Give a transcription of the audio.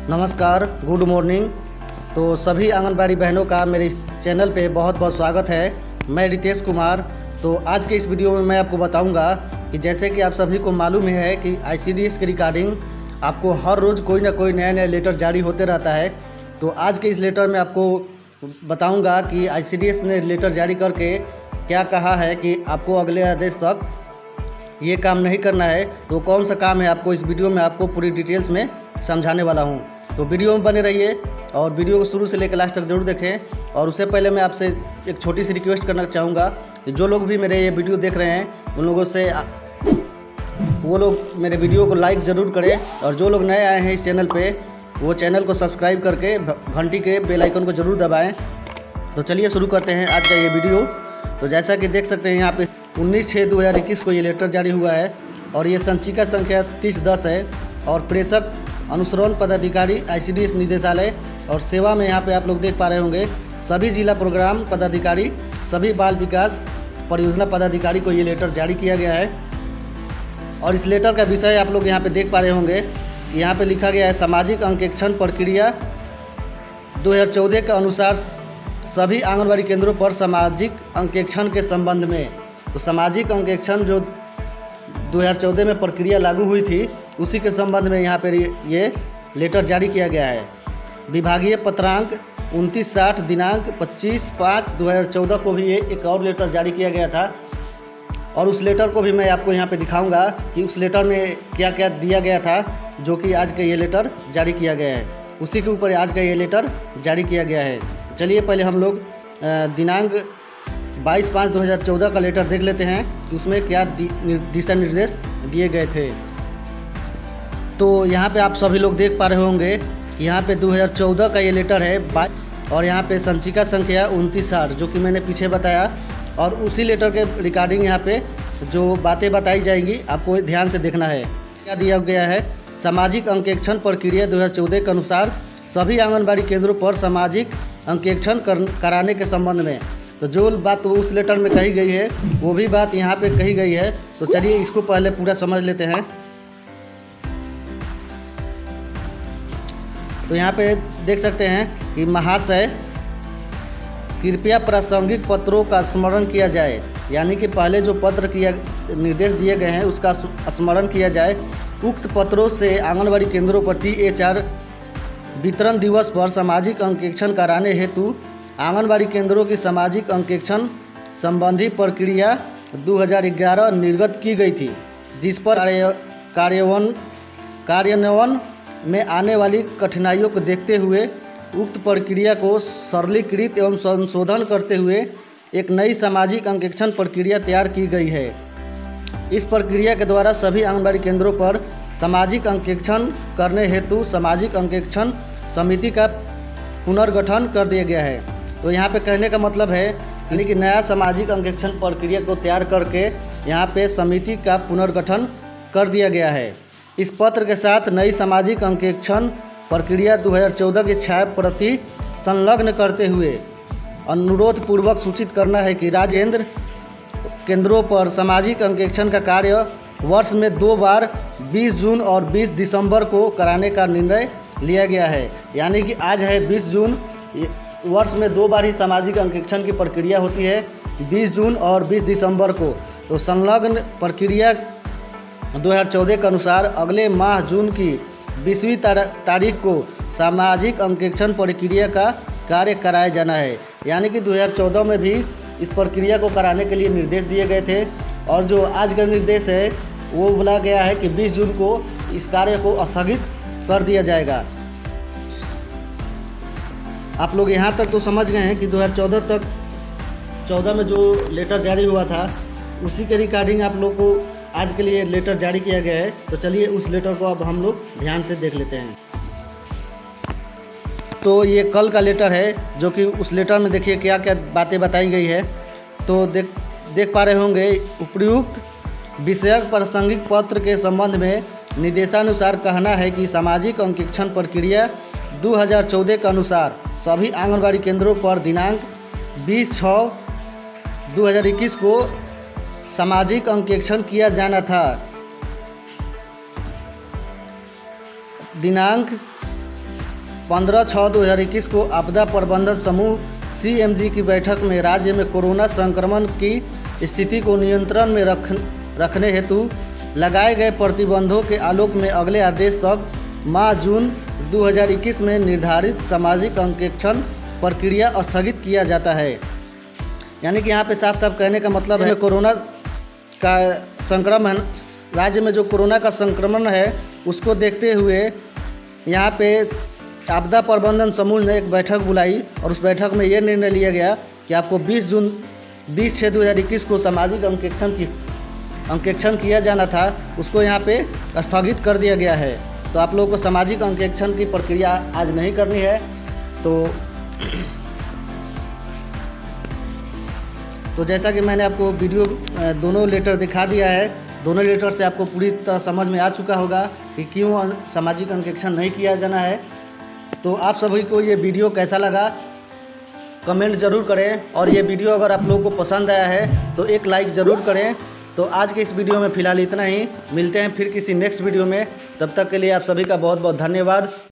नमस्कार, good morning. तो सभी आंगनबाड़ी बहनों का मेरे इस चैनल पे बहुत बहुत स्वागत है। मैं रितेश कुमार। तो आज के इस वीडियो में मैं आपको बताऊंगा कि जैसे कि आप सभी को मालूम ही है कि ICDS के रिगार्डिंग आपको हर रोज़ कोई ना कोई नया नया लेटर जारी होते रहता है। तो आज के इस लेटर में आपको बताऊँगा कि ICDS ने लेटर जारी करके क्या कहा है कि आपको अगले आदेश तक ये काम नहीं करना है। तो कौन सा काम है, आपको इस वीडियो में आपको पूरी डिटेल्स में समझाने वाला हूँ। तो वीडियो में बने रहिए और वीडियो को शुरू से लेकर लास्ट तक जरूर देखें। और उससे पहले मैं आपसे एक छोटी सी रिक्वेस्ट करना चाहूँगा कि जो लोग भी मेरे ये वीडियो देख रहे हैं उन लोगों से वो लोग मेरे वीडियो को लाइक ज़रूर करें। और जो लोग नए आए हैं इस चैनल पे वो चैनल को सब्सक्राइब करके घंटी के बेल आइकन को ज़रूर दबाएँ। तो चलिए शुरू करते हैं आज का ये वीडियो। तो जैसा कि देख सकते हैं यहाँ पे 19/6/2021 को ये लेटर जारी हुआ है और ये संचिका संख्या 3010 है। और प्रेषक अनुसरण पदाधिकारी ICDS निदेशालय और सेवा में यहाँ पे आप लोग देख पा रहे होंगे सभी जिला प्रोग्राम पदाधिकारी, सभी बाल विकास परियोजना पदाधिकारी को ये लेटर जारी किया गया है। और इस लेटर का विषय आप लोग यहाँ पे देख पा रहे होंगे कि यहाँ पे लिखा गया है सामाजिक अंकेक्षण प्रक्रिया 2014 के अनुसार सभी आंगनबाड़ी केंद्रों पर सामाजिक अंकेक्षण के संबंध में। तो सामाजिक अंकेक्षण जो 2014 में प्रक्रिया लागू हुई थी उसी के संबंध में यहाँ पर ये लेटर जारी किया गया है। विभागीय पत्रांक 2960 दिनांक 25/5/2014 को भी ये एक और लेटर जारी किया गया था। और उस लेटर को भी मैं आपको यहाँ पे दिखाऊंगा कि उस लेटर में क्या क्या दिया गया था जो कि आज का ये लेटर जारी किया गया है। उसी के ऊपर आज का ये लेटर जारी किया गया है। चलिए पहले हम लोग दिनांक 22/5/2014 का लेटर देख लेते हैं कि उसमें क्या दिशा निर्देश दिए गए थे। तो यहाँ पे आप सभी लोग देख पा रहे होंगे कि यहाँ पे 2014 का ये लेटर है और यहाँ पे संचिका संख्या 2960 जो कि मैंने पीछे बताया। और उसी लेटर के रिगार्डिंग यहाँ पे जो बातें बताई जाएंगी आपको ध्यान से देखना है। क्या दिया गया है, सामाजिक अंकेक्षण प्रक्रिया 2014 के अनुसार सभी आंगनबाड़ी केंद्रों पर सामाजिक अंकेक्षण कराने के संबंध में। तो जो बात उस लेटर में कही गई है वो भी बात यहाँ पे कही गई है। तो चलिए इसको पहले पूरा समझ लेते हैं। तो यहाँ पे देख सकते हैं कि महाशय कृपया प्रासंगिक पत्रों का स्मरण किया जाए, यानी कि पहले जो पत्र किया निर्देश दिए गए हैं उसका स्मरण किया जाए। उक्त पत्रों से आंगनबाड़ी केंद्रों पर THR वितरण दिवस पर सामाजिक अंकेक्षण कराने हेतु आंगनबाड़ी केंद्रों की सामाजिक अंकेक्षण संबंधी प्रक्रिया 2011 निर्गत की गई थी, जिस पर कार्यान्वयन में आने वाली कठिनाइयों को देखते हुए उक्त प्रक्रिया को सरलीकृत एवं संशोधन करते हुए एक नई सामाजिक अंकेक्षण प्रक्रिया तैयार की गई है। इस प्रक्रिया के द्वारा सभी आंगनबाड़ी केंद्रों पर सामाजिक अंकेक्षण करने हेतु सामाजिक अंकेक्षण समिति का पुनर्गठन कर दिया गया है। तो यहाँ पे कहने का मतलब है यानी कि नया सामाजिक अंकेक्षण प्रक्रिया को तैयार करके यहाँ पे समिति का पुनर्गठन कर दिया गया है। इस पत्र के साथ नई सामाजिक अंकेक्षण प्रक्रिया 2014 की छाया प्रति संलग्न करते हुए अनुरोध पूर्वक सूचित करना है कि राज्य केंद्रों पर सामाजिक अंकेक्षण का कार्य वर्ष में 2 बार 20 जून और 20 दिसंबर को कराने का निर्णय लिया गया है। यानी कि आज है 20 जून, वर्ष में 2 बार ही सामाजिक अंकेक्षण की प्रक्रिया होती है, 20 जून और 20 दिसंबर को। तो संलग्न प्रक्रिया 2014 के अनुसार अगले माह जून की 20वीं तारीख को सामाजिक अंकेक्षण प्रक्रिया का कार्य कराया जाना है। यानी कि 2014 में भी इस प्रक्रिया को कराने के लिए निर्देश दिए गए थे और जो आज का निर्देश है वो बोला गया है कि 20 जून को इस कार्य को स्थगित कर दिया जाएगा। आप लोग यहाँ तक तो समझ गए हैं कि 2014 में जो लेटर जारी हुआ था उसी के रिगार्डिंग आप लोग को आज के लिए लेटर जारी किया गया है। तो चलिए उस लेटर को अब हम लोग ध्यान से देख लेते हैं। तो ये कल का लेटर है जो कि उस लेटर में देखिए क्या क्या बातें बताई गई है। तो देख पा रहे होंगे उपर्युक्त विषयक प्रासंगिक पत्र के संबंध में निर्देशानुसार कहना है कि सामाजिक अंकेक्षण प्रक्रिया 2014 के अनुसार सभी आंगनबाड़ी केंद्रों पर दिनांक 20/6/2021 को सामाजिक अंकेक्षण किया जाना था। दिनांक 15/6/2021 को आपदा प्रबंधन समूह CMG की बैठक में राज्य में कोरोना संक्रमण की स्थिति को नियंत्रण में रखने हेतु लगाए गए प्रतिबंधों के आलोक में अगले आदेश तक माह जून 2021 में निर्धारित सामाजिक अंकेक्षण प्रक्रिया स्थगित किया जाता है। यानी कि यहाँ पे साफ साफ कहने का मतलब है कोरोना का संक्रमण, राज्य में जो कोरोना का संक्रमण है उसको देखते हुए यहाँ पे आपदा प्रबंधन समूह ने एक बैठक बुलाई और उस बैठक में ये निर्णय लिया गया कि आपको 20/6/2021 को सामाजिक अंकेक्षण किया जाना था, उसको यहाँ पे स्थगित कर दिया गया है। तो आप लोगों को सामाजिक अंकेक्षण की प्रक्रिया आज नहीं करनी है। तो जैसा कि मैंने आपको वीडियो दोनों लेटर दिखा दिया है, दोनों लेटर से आपको पूरी तरह समझ में आ चुका होगा कि क्यों सामाजिक अंकेक्षण नहीं किया जाना है। तो आप सभी को ये वीडियो कैसा लगा कमेंट ज़रूर करें, और ये वीडियो अगर आप लोगों को पसंद आया है तो एक लाइक ज़रूर करें। तो आज के इस वीडियो में फ़िलहाल इतना ही, मिलते हैं फिर किसी नेक्स्ट वीडियो में। तब तक के लिए आप सभी का बहुत बहुत धन्यवाद।